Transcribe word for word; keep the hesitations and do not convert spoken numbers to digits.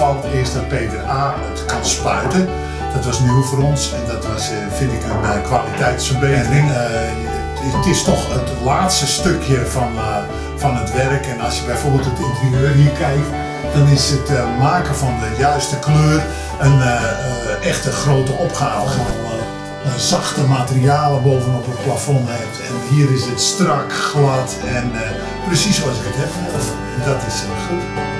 opvalt is dat Peter A. het kan spuiten. Dat was nieuw voor ons en dat was, vind ik, een kwaliteitsverbetering. Uh, het is toch het laatste stukje van, uh, van het werk. En als je bijvoorbeeld het interieur hier kijkt, dan is het uh, maken van de juiste kleur een uh, uh, echt een grote opgave. Uh, zachte materialen bovenop het plafond hebt. En hier is het strak, glad en uh, precies zoals ik het heb. En dat is uh, goed.